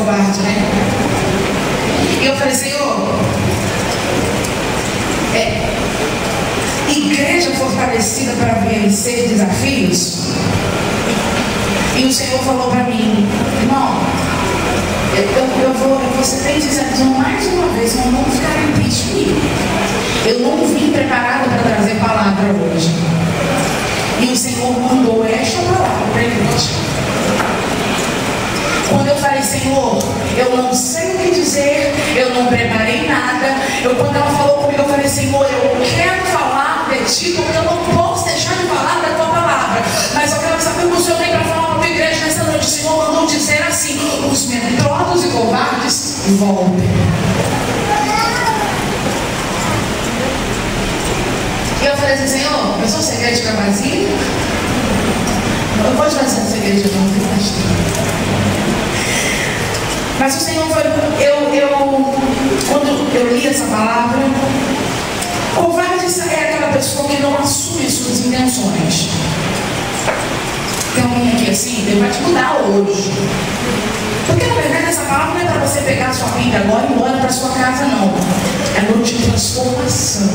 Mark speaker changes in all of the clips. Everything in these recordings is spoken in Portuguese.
Speaker 1: covarde, né? E eu falei, Senhor, igreja fortalecida para vencer desafios. E o Senhor falou para mim, irmão, eu vou ser bem dizendo mais uma vez, não vamos ficar em triste. Eu não vim preparado para trazer palavra hoje. E o Senhor mandou esta palavra para a igreja. Quando eu falei, Senhor, eu não sei o que dizer, eu não preparei nada. Quando ela falou comigo, eu falei, Senhor, eu quero falar de ti, porque eu não posso deixar de falar da tua palavra. Mas eu quero saber o que o Senhor tem para falar para a tua igreja nessa noite. O Senhor mandou dizer assim: os medrosos e covardes voltem. E eu falei assim, Senhor, eu sou segredo de vazio? Eu pode fazer essa igreja de novo, mas o Senhor foi, quando eu li essa palavra, covarde é aquela pessoa que não assume as suas intenções. Tem alguém aqui assim, Deus vai te mudar hoje. Porque na verdade essa palavra não é para você pegar a sua vida agora e ir embora para sua casa, não. É noite de transformação.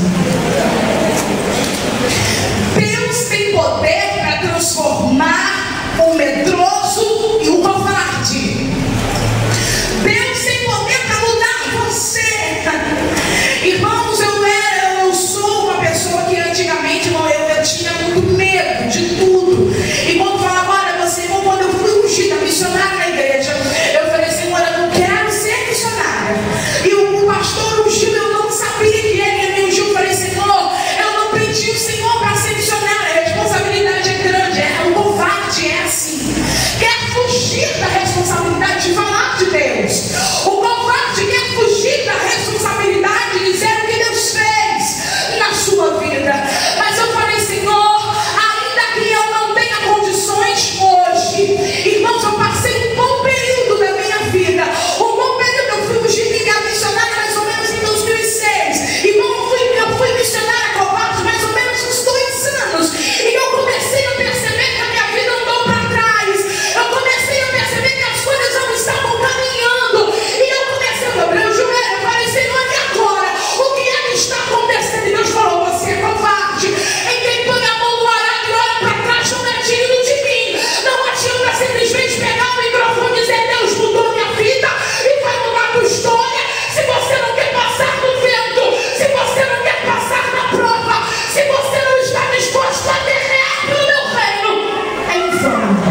Speaker 1: Deus tem poder para transformar o medroso e o covarde. Deus tem poder para mudar você. Irmãos, eu sou uma pessoa que antigamente, irmão, eu tinha muito medo de tudo. E quando falava, olha, você, irmão, quando eu fui ungida missionária na igreja, eu falei, Senhor, eu não quero ser missionária. E o pastor ungiu, eu não sabia que ele me ungiu. Eu falei, Senhor, eu não pedi o Senhor para ser missionária. A responsabilidade é grande, o covarde é assim. Quer fugir da responsabilidade de falar de Deus. O covarde quer fugir da responsabilidade de dizer o que Deus fez na sua vida. Mas eu falei, Senhor, ainda que eu não tenha condições hoje, irmãos, eu passei um bom período da minha vida. Um bom período, eu fui ungida missionária mais ou menos em 2006. Irmão, eu fui missionária covarde mais ou menos uns 2 anos. E eu comecei a perceber que a minha vida andou para trás. Eu comecei a perceber que as coisas não estavam caminhando. E eu comecei a dobrar o joelho. Eu falei, Senhor, e agora? O que é que está acontecendo? E Deus falou, você é covarde. Em quem põe a mão no arado e olha para trás não é digno de mim. Não adianta simplesmente pegar o microfone e dizer, Deus mudou minha vida e vai mudar a tua história. Se você não quer passar no vento, se você não quer passar na prova, se você não está disposto a guerrear pelo meu reino, é infame.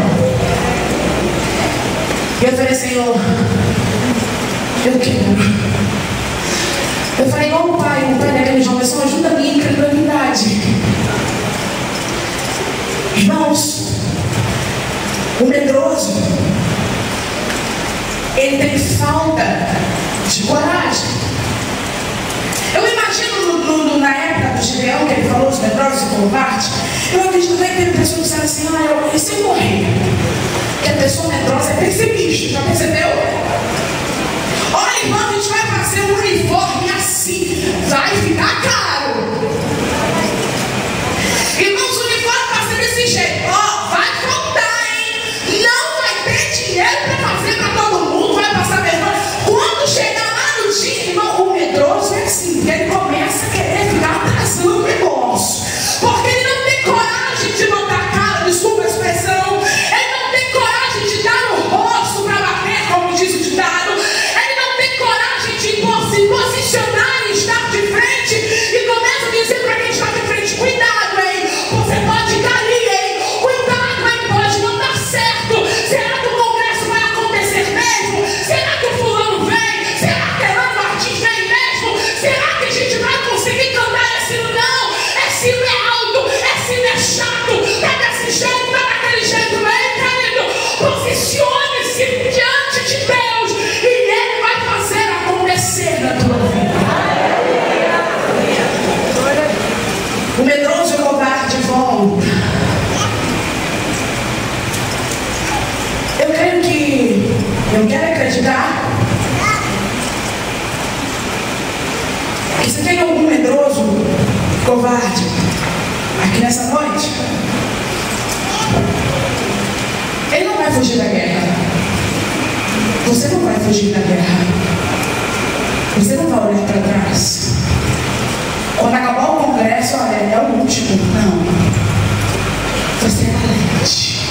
Speaker 1: E eu falei, Senhor, eu quero. Eu falei, igual o pai daquele jovem, Senhor, ajuda a minha incredulidade. Irmãos, o medroso, ele tem falta de coragem. Eu imagino na época do Gideão, que ele falou dos medrosos e covardes, eu acredito que teve pessoas que disseram assim, se eu morrer, que a pessoa medrosa é pessimista, já percebeu? Olha, irmão, a gente vai fazer um uniforme assim, vai ficar caro. Irmãos, o uniforme vai ser desse jeito, vai faltar, hein? Não vai ter dinheiro para fazer para todo mundo, vai passar vergonha. Quando chegar lá no dia, irmão, o medroso é assim, ele começa a querer ficar atrasando o negócio, porque ele não tem coragem de botar a cara, desculpa a expressão, ele não tem coragem de dar o rosto para bater, como diz o ditado, ele não tem coragem de se posicionar e estar de frente, e começa a dizer para quem está de frente, cuidado, hein, você pode cair, hein, cuidado, hein, pode não dar certo. Será que o congresso vai acontecer mesmo? Será que o fulano vem? Será que Elano Martins vem mesmo? Será que a gente vai conseguir cantar esse hino? Não, esse hino é alto, esse hino é chato, tá desse jeito, tá daquele jeito, hein, querido? Posicione-se diante de Deus e Ele vai fazer acontecer na tua vida. O medroso e o covarde volta. Eu quero acreditar que se tem algum medroso, covarde, aqui nessa noite, ele não vai fugir da guerra. Você não vai fugir da guerra. Você não vai olhar para trás. Quando acabar o congresso, olha, é o último. Não. Você é valente.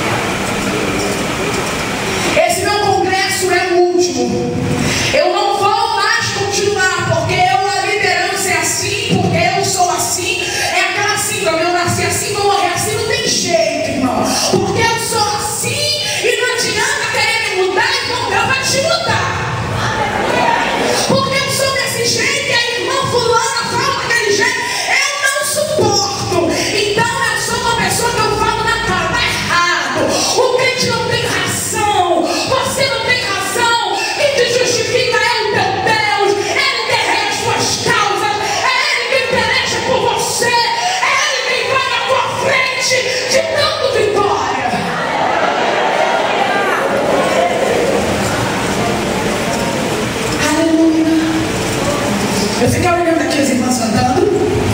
Speaker 1: Esse meu congresso é o último. Eu não vou mais continuar, porque a liderança é assim, porque eu sou assim. É aquela síndrome, eu nasci assim, vou morrer assim, não tem jeito, irmão. Porque eu sou assim e não adianta querer me mudar, então Deus vai te mudar. Porque eu sou desse jeito e a irmã fulana fala daquele jeito, eu não suporto. Então eu sou uma pessoa que eu falo na cara, tá errado. O crente não tem razão, você não tem razão. Quem te justifica é o teu Deus, Ele que rege as suas causas, é Ele quem peleja por você, é Ele quem vai na tua frente, te dando vitória. Aleluia. Eu fiquei olhando aqui as irmãs cantando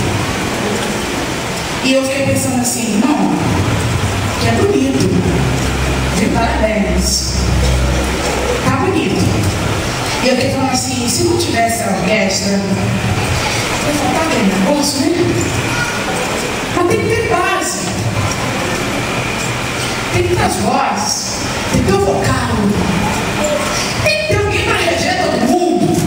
Speaker 1: e eu fiquei pensando assim, não, que é bonito, de parabéns, tá bonito. E eu fiquei falando assim, se não tivesse a orquestra, ia faltar aquele negócio, né? Mas tem que ter base, tem que ter as vozes, tem que ter o vocal, tem que ter alguém para reger todo mundo.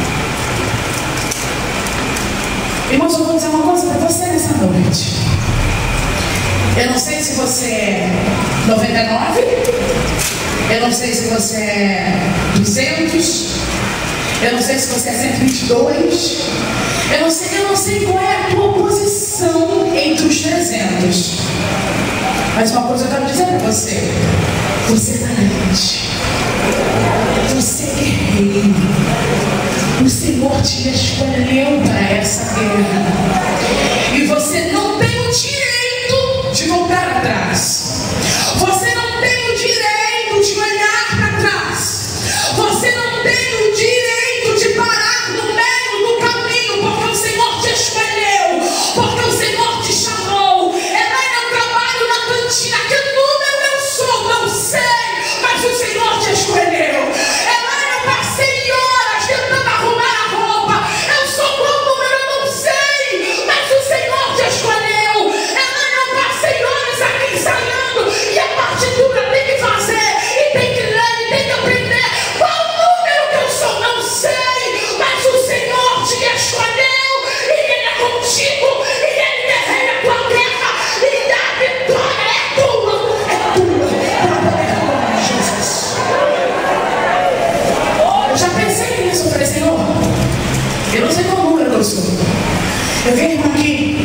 Speaker 1: Irmãos, eu vou dizer uma coisa para você nessa noite. Eu não sei se você é 99, eu não sei se você é 200, eu não sei se você é 122, eu não sei qual é a tua posição entre os 300. Mas uma coisa eu quero dizer para você: você é valente, você é guerreiro. O Senhor te escolheu para essa guerra e você não tem o direito de voltar atrás. Você não tem o direito de olhar para trás. Você não tem o direito de parar no meio do caminho, porque o Senhor te escolheu, porque o Senhor te chamou. É lá no trabalho, na cantina, que número eu sou, não sei, mas o Senhor te escolheu. É lá eu passei horas tentando arrumar a roupa, eu sou qual número eu não sei, mas o Senhor te escolheu. É lá eu passei horas aqui ensaiando e a partitura tem que fazer, e tem que ler, e tem que aprender. Qual número que eu sou, não sei, mas o Senhor te escolheu, e Ele é contigo, e Ele guerreia a tua guerra, e a vitória é tua, pelo poder do nome de Jesus. Eu já pensei nisso, eu falei, Senhor, eu não sei qual número eu sou. Eu vi a irmã aqui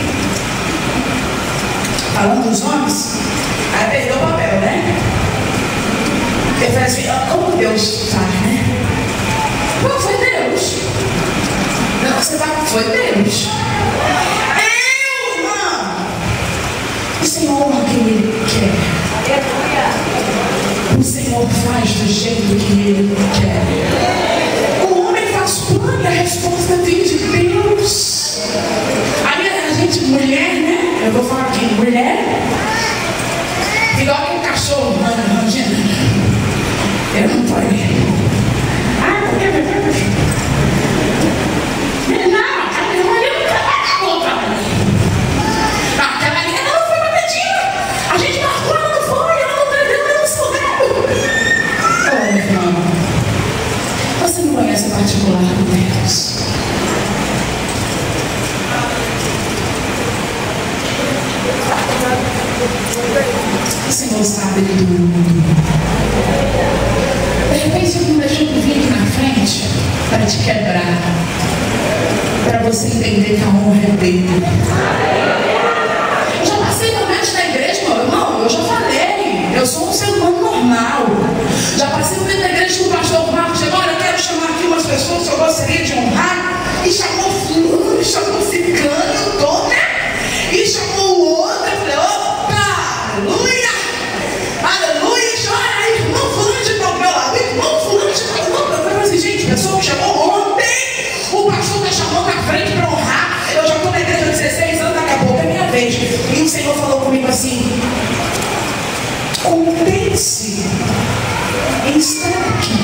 Speaker 1: falando dos nomes, aí perdeu o papel, né? Eu falei assim, como Deus faz, né? Não, foi Deus. Não, você vai, foi Deus. Eu, irmã. O Senhor honra quem Ele quer. O Senhor faz do jeito que Ele quer. O homem faz plano e a resposta vem de Deus. Aí a gente, mulher, né? Eu vou falar aqui, mulher, igual aquele cachorro, rangindo. Eu não pode. Ah, porque não, aquela irmã ali não trabalhou pra mim. Aquela ali não foi pra Medina. A gente marcou, ela não foi, ela não entendeu, ela não soube. Ô, irmão, você não conhece o particular do Deus. O Senhor sabe de tudo. De repente Ele não deixou de vir aqui na frente para te quebrar, para você entender que a honra é dele. Eu já passei momentos na igreja, meu irmão, eu já falei, eu sou um ser humano normal. Já passei momento na igreja que o pastor Marcos chegou, olha, eu quero chamar aqui umas pessoas que eu gostaria de honrar, e chamou fulano, e chamou ciclano, eu tô, né? E chamou o outro, eu falei, opa, aleluia, aleluia, e olha aí, irmão fulano de tal, meu lado, irmão fulano de tal, eu falei assim, gente, pessoa que chamou ontem, o pastor está chamando na frente para honrar, eu já estou na igreja há 16 anos, daqui a pouco é minha vez, e o Senhor falou comigo assim, compense em estar aqui.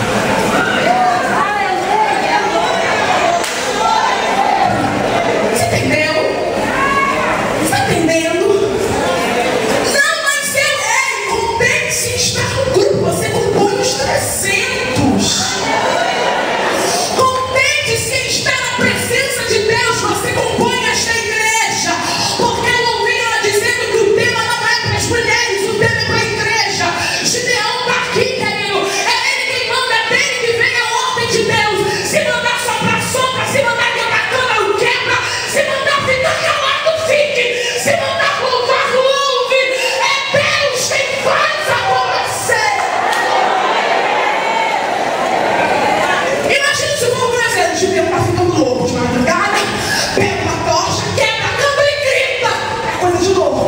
Speaker 1: Você entendeu? Está entendendo? Não, mas contente-se em estar no grupo. Você compõe os 300. Contente-se em estar na presença de Deus. Você compõe esta igreja. Porque eu ouvi ela dizendo que o tema não é para as mulheres, o tema é para a igreja. Gideão está aqui, querido. É ele quem manda, é dele que vem a ordem de Deus. Se mandar soprar, sopra. Se mandar quebrar câmara, quebra. Se mandar ficar calado, fique. Se mandar louvar, louve. É Deus quem faz acontecer. Imagina se o povo brasileiro, Gideão está ficando louco de madrugada, pega uma tocha, quebra a câmara e grita. É coisa de louco.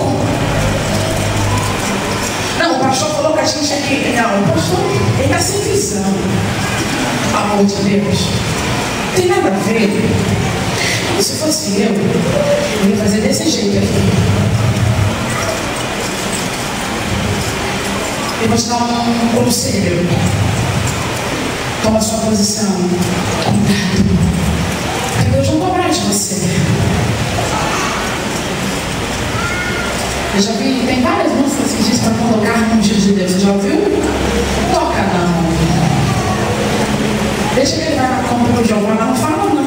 Speaker 1: Não, o pastor falou pra gente aqui. Não, o pastor, ele está sem visão. Amor de Deus. Não tem nada a ver. Se fosse eu ia fazer desse jeito aqui. Eu vou te dar um conselho. Toma a sua posição. Cuidado. Para Deus não cobrar de você. Eu já vi, tem várias músicas que diz para colocar no ungido de Deus. Você já ouviu? Toca não. Deixa que ele vai na compra do Jeová, não fala não.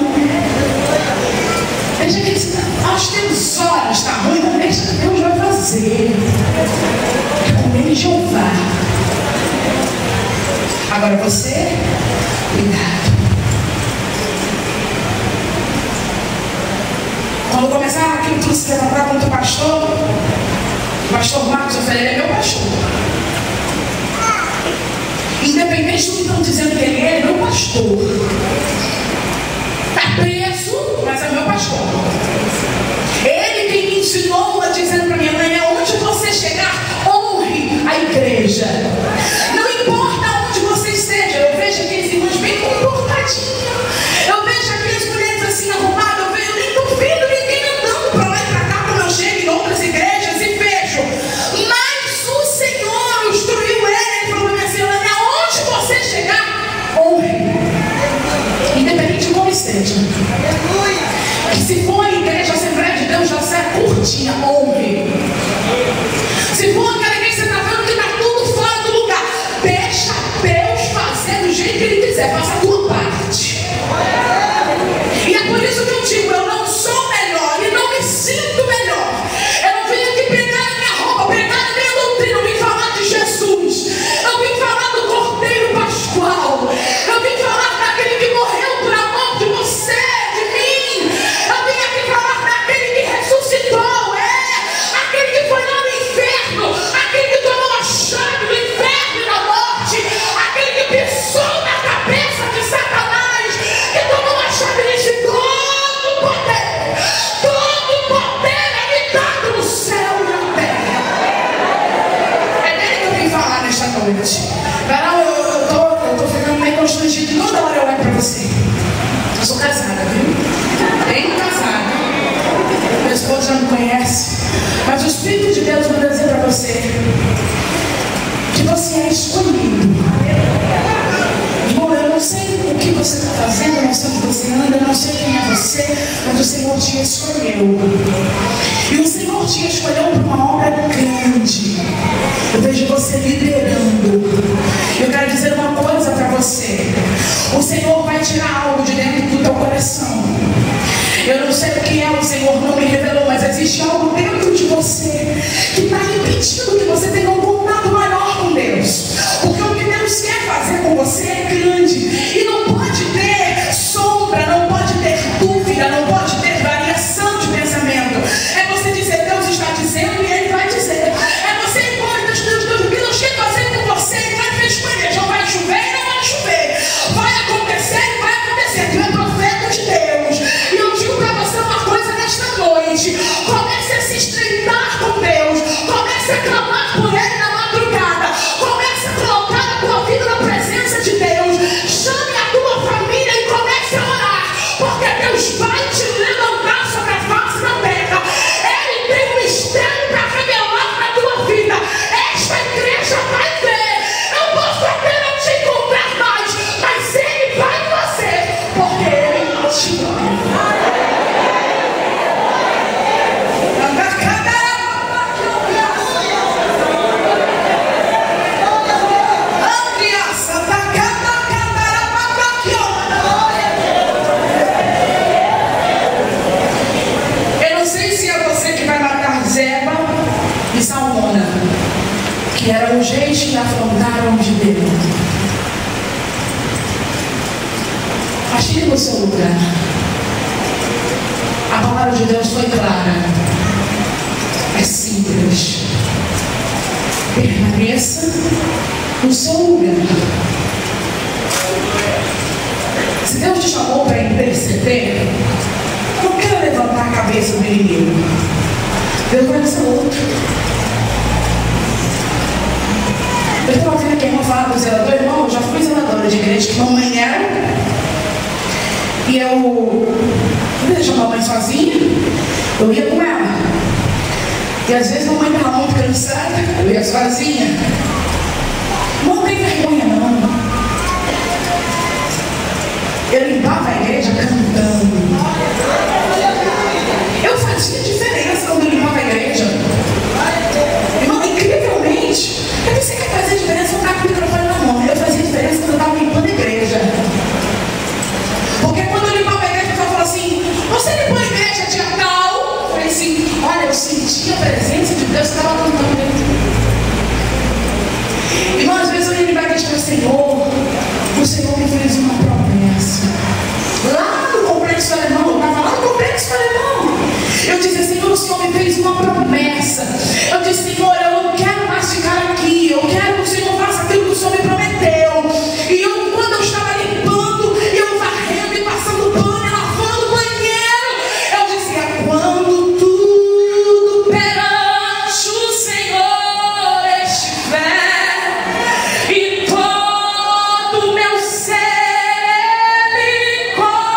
Speaker 1: Deixa que ele se... Acho que temos horas, está ruim, não deixa que Deus vai fazer. É com ele Jeová. Agora você, cuidado. Quando começar aquilo tudo se levantar contra o pastor Marcos, eu falei, ele é meu pastor. Independente do que estão dizendo que ele é meu pastor. Está preso, mas é meu pastor. Ele quem me ensinou, dizendo para minha mãe, onde você chegar, honre a igreja. Não importa onde você esteja. Eu vejo aqueles irmãos bem comportadinhos. Eu vejo aquelas mulheres assim arrumadas. Eu nem estou vendo ninguém andando para lá e para cá, como eu chego em outras igrejas e vejo. Mas o Senhor instruiu ele, falou para minha senhora, aonde você chegar, honre. Independente de como esteja. Que se for a igreja, a Assembleia de Deus, já sai curtinha, honre. Se for aquela igreja que você está vendo que está tudo fora do lugar, deixa Deus fazer do jeito que Ele quiser, faça a tua parte. E é por isso que eu digo, eu não sou melhor e não me sinto melhor. Eu não vim aqui pregar a minha roupa, pregar a minha doutrina, eu vim falar de Jesus. Eu vim falar do Cordeiro Pascual. Eu vim falar daquele que morreu por amor de você, de mim. Eu vim aqui falar daquele que ressuscitou, aquele que foi lá no inferno, aquele que tomou a chave do inferno e da morte, aquele que pisou na cabeça de Satanás, que tomou a chave e disse, todo poder é me dado no céu e na terra. É dele que eu vim falar nesta noite. Carol, eu tô ficando meio constrangido, toda hora eu olho pra você. Eu sou casada, viu? Bem casada. Meu esposo já me conhece. Mas o Espírito de Deus manda dizer para você que você é escolhido. Irmão, eu não sei o que você está fazendo, eu não sei onde você anda, eu não sei quem é você, mas o Senhor te escolheu. E o Senhor te escolheu para uma obra grande. Eu vejo você liderando. Eu quero dizer uma coisa para você. O Senhor vai tirar algo de dentro do teu coração. Eu não sei o que é, o Senhor não me revelou, mas existe algo dentro de você que está impedindo que você tenha um contato maior com Deus. Porque o que Deus quer fazer com você é grande. E não pode ter sombra, não pode ter dúvida, não pode ter variação de pensamento. É você dizer, Deus está dizendo e Ele vai dizer. É você impor das tuas dúvidas, não chega levantaram de Deus. Achei no seu lugar. A palavra de Deus foi clara. É simples. Permaneça no seu lugar. Se Deus te chamou para interceder, não quero levantar a cabeça do inimigo. Deus vai ser outro. Eu estava ouvindo aqui a irmã falar do zelador. Irmão, eu já fui zeladora de igreja que mamãe era. E eu deixava a mamãe sozinha, eu ia com ela. E às vezes a mamãe estava muito cansada, eu ia sozinha. Não tem vergonha não. Eu limpava a igreja cantando. Eu fazia diferença quando eu limpava a igreja. Irmão, incrivelmente, eu pensei que ia fazer diferença quando eu estava com o microfone na mão. Eu fazia diferença quando eu estava limpando a igreja. Porque quando eu limpava a igreja, eu falava assim: você limpou a igreja dia tal? Eu falei assim: olha, eu senti a presença de Deus que estava cantando dentro. Irmão, às vezes eu ia limpar a igreja e falei: Senhor, o Senhor me fez uma promessa. Lá no Complexo Alemão, eu estava lá no Complexo Alemão. Eu disse: Senhor, o Senhor me fez uma promessa. Eu disse: Senhor, eu não quero mais ficar aqui. Eu quero que o Senhor faça aquilo que o Senhor me prometeu. E eu, quando eu estava limpando, eu varrendo e passando pano e lavando o banheiro, eu dizia: quando tudo perante o Senhor estiver e todo o meu ser Ele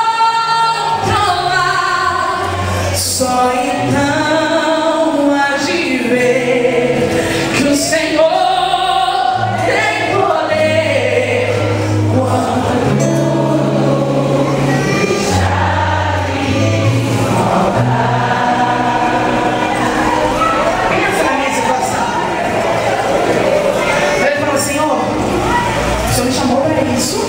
Speaker 1: controlar, só então há de ver que o Senhor tem poder. Quando pensa na minha situação. Ele falou: Senhor, o Senhor me chamou para isso.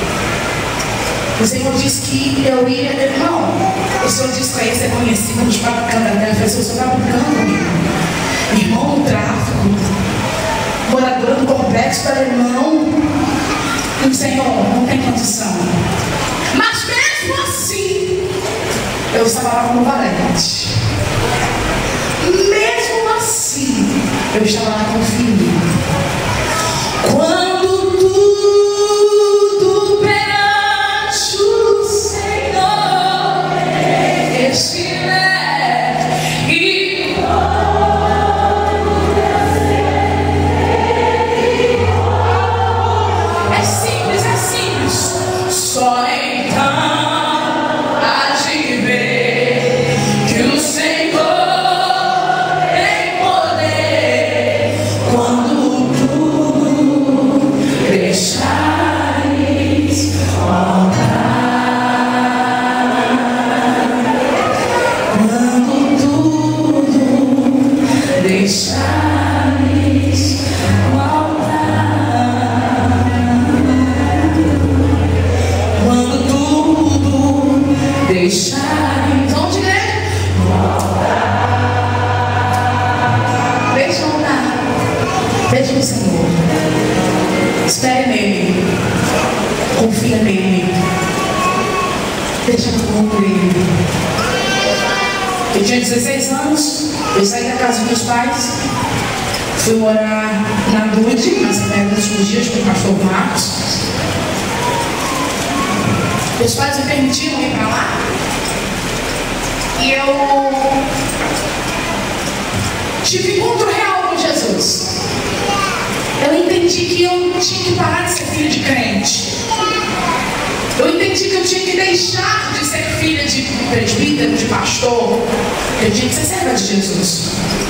Speaker 1: O Senhor disse que eu ia. Irmão, o Senhor disse que eu ia ser conhecido nos quatro cantos da terra. Eu falei: o Senhor está brincando comigo. Irmão, no tráfico, morador do Complexo Alemão. E o Senhor não tem condição. Mas mesmo assim, eu estava lá como valente. Mesmo assim, eu estava lá confiando. Quando tudo perante o Senhor estiver e é simples. Só então há de ver que o Senhor tem poder. Quando tudo deixares faltar, quando tudo deixares faltar, quando tudo deixares, onde é? Deixa eu voltar. Deixa no Senhor. Espere nele. Confia nele. Deixa no mundo dele. Eu tinha 16 anos. Eu saí da casa dos meus pais. Fui morar na Dude, na Assembleia dos Últimos Dias, com o pastor Marcos. Meus pais me permitiram ir para lá. E eu tive encontro real com Jesus. Eu entendi que eu tinha que parar de ser filho de crente. Eu entendi que eu tinha que deixar de ser filha de presbítero, de pastor. Eu tinha que ser serva de Jesus.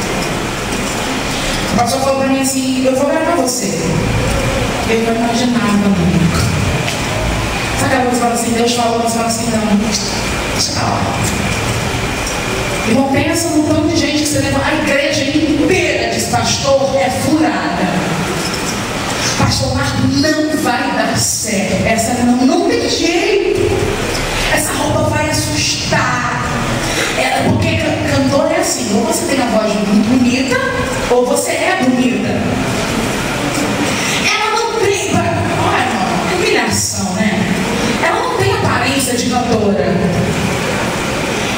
Speaker 1: O pastor falou para mim assim: eu vou orar para você. Eu não imaginava nunca. Sabe aquela coisa que fala assim, Deus falou, mas fala assim: não, deixa pra lá. Irmão, pensa num tanto de gente que você leva a igreja inteira diz: pastor, é furada. Pastor Marco, não vai dar certo. Essa não tem jeito. Essa roupa vai assustar. Porque cantor é assim: ou você tem a voz muito bonita, ou você é bonita. Ela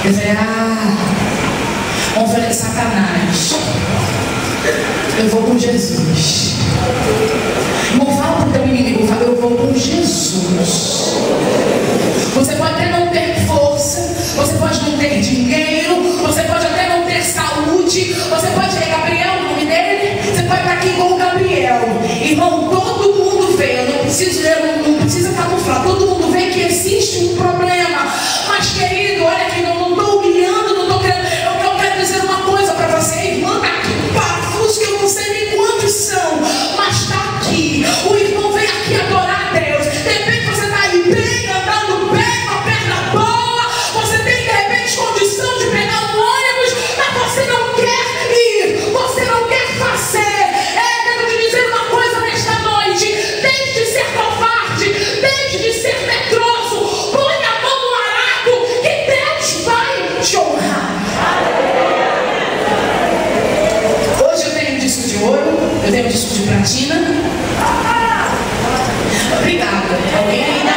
Speaker 1: Eu falei, vamos falar de Satanás. Eu vou com Jesus. Não fala para o teu inimigo, fala, eu vou com Jesus. Você pode até não ter força, você pode não ter dinheiro, você pode até não ter saúde, você pode ter Gabriel, o nome dele, você pode estar aqui com o Gabriel. Irmão, todo mundo vê, eu não precisa camuflar, todo mundo vê que existe um problema. Mas querido, olha aqui, não estou humilhando, não estou querendo, eu quero dizer uma coisa para você, irmã, está aqui parafusos que eu não sei nem quantos são, mas está aqui. O irmão vem aqui adorar a Deus. De repente você está aí bem, andando bem, com a perna boa, você tem de repente condição de pegar um ônibus, mas você não quer ir, você não quer fazer. Quero te dizer uma coisa nesta noite: deixe de ser covarde, deixe de ser medroso, põe a mão no arado, que Deus vai te honrar. Hoje eu tenho um disco de ouro, eu tenho um disco de platina. Obrigada. Alguém ainda?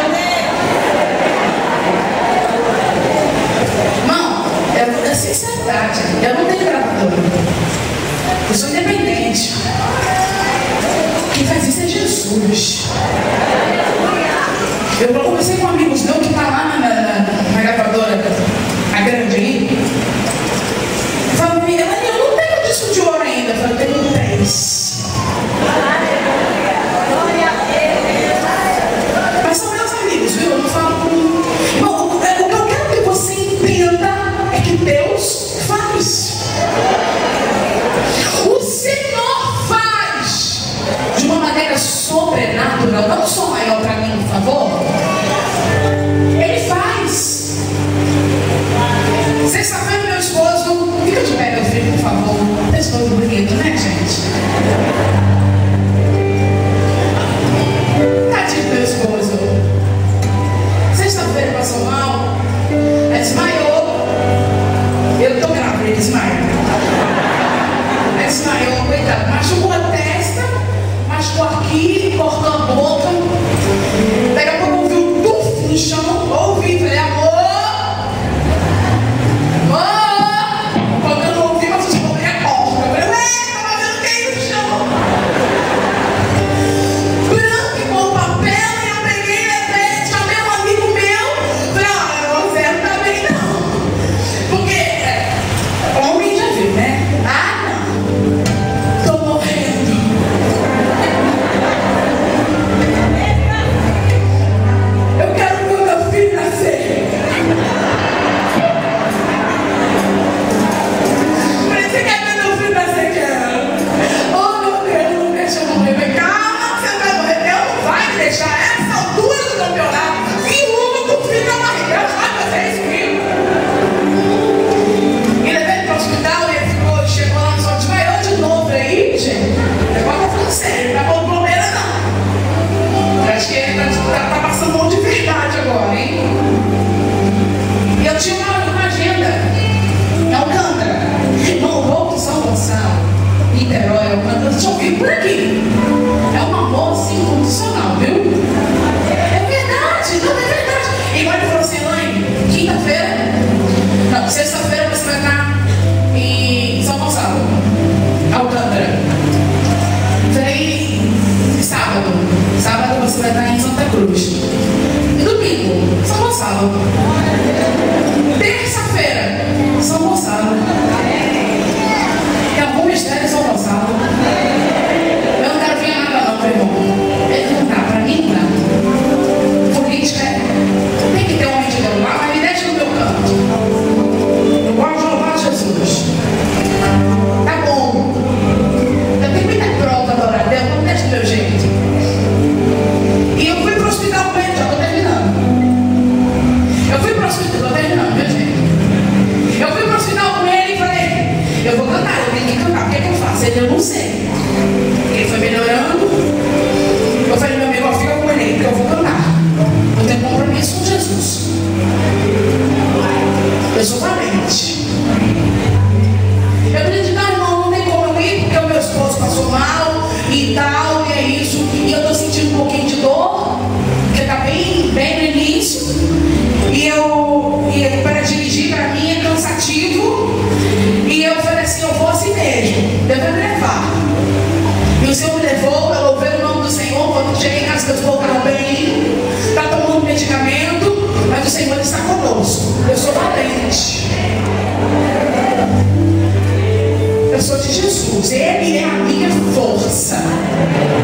Speaker 1: Irmão, é sinceridade. Eu não tenho gravador. Eu sou independente. Quem faz isso é Jesus. Eu conversei com amigos meus que estão lá na gravadora, a grande aí. Falaram, eu não tenho disco de ouro ainda. Eu falei, eu tenho 3. Mas são meus amigos, viu? Eu não falo com... Irmão, o que eu quero que você entenda é que Deus faz. O Senhor faz de uma maneira sobrenatural. Não só maior para mim, por favor. Ele faz. Sexta-feira, meu esposo... Fica de pé, meu filho, por favor. Meu esposo bonito, né, gente? Tadinho do meu esposo. Sexta-feira passou mal, aí desmaiou. Eu tô grávida, ele desmaiou. Aí desmaiou, coitado. Machucou a testa, machucou aqui, cortou a boca. Daqui a pouco ouviu um tufo no chão. Ouvi, falei, amor. Quando eu não ouvi, mas eu descobri a porta. Eu falei, tá fazendo o que aí no chão? Branco e com papel, e eu peguei, levei, chamei um amigo meu. Falei, você não tá bem não. Porque homem já viu, né? Não. Tô morrendo. Eu quero ver o meu filho nascer. Você quer ver meu filho nascer? Quero. Oh, meu Deus, não deixa eu morrer. Calma, você vai morrer. Deus não vai me deixar essa altura do campeonato. Viúva com filho na barriga. Deus vai fazer isso comigo. E levei ele para o hospital e ele chegou lá no sol, desmaiou de novo. Aí, gente, o negócio tá ficando sério. Não é bom bobeira, não. Eu acho que ele tá passando mão de verdade agora, hein? E eu tinha uma agenda. Alcântara. Irmão, vou de São Gonçalo, Niterói, Alcântara. Deixa eu vir por aqui. É um amor assim incondicional, viu? É verdade, não é verdade. Igual ele falou assim, Elaine, quinta-feira, não, sexta-feira você vai estar em São Gonçalo, Alcântara. Falei, sábado você vai estar em Santa Cruz. E domingo, São Gonçalo. Terça-feira, São Gonçalo. Tem algum mistério em São Gonçalo? Eu não quero ver nada não, meu irmão. Ele não dá, pra mim não dá. Política tem que ter um homem de Deus lá, mas me deixa no meu canto. Eu gosto de louvar Jesus. Tá bom. Eu tenho muita prova de orar a Deus, não deixa do meu jeito. E eu fui pro hospital com ele, já tô terminando. Eu fui pro hospital, tô terminando, viu, gente? Eu fui pro hospital com ele e falei mas meu povo não bem, está tomando medicamento, mas o Senhor está conosco. Eu sou valente. Eu sou de Jesus. Ele é a minha força.